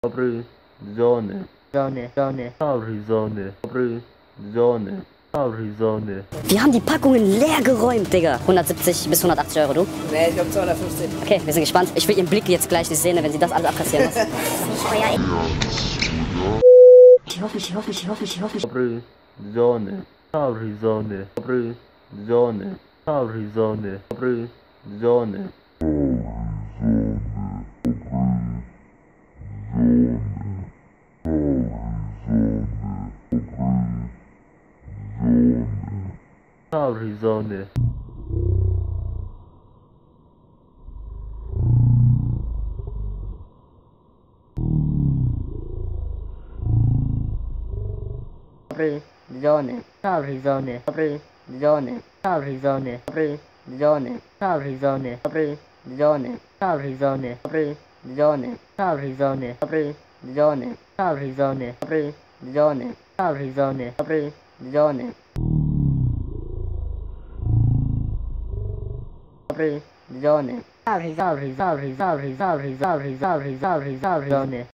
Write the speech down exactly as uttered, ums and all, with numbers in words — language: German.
Arizona, Sonne, Sonne, Arizona, Arizona, Arizona. Wir haben die Packungen leer geräumt, Digga. hundertsiebzig bis hundertachtzig Euro, du? Nee, ich glaube zweihundertfünfzig. Okay, wir sind gespannt. Ich will ihren Blick jetzt gleich nicht sehen, wenn sie das alles abkassieren muss. Ich hoffe, ich hoffe, ich hoffe, ich hoffe, ich hoffe. Arizona, Arizona, Arizona, Arizona, Arizona. Arizona. Arizona, Arizona, Arizona, Arizona, Arizona, Arizona, Arizona, Arizona, Arizona, Arizona, Arizona, Arizona, Arizona, Arizona, Arizona. Arizona, Arizona, Arizona, Arizona, Arizona, Arizona, Arizona.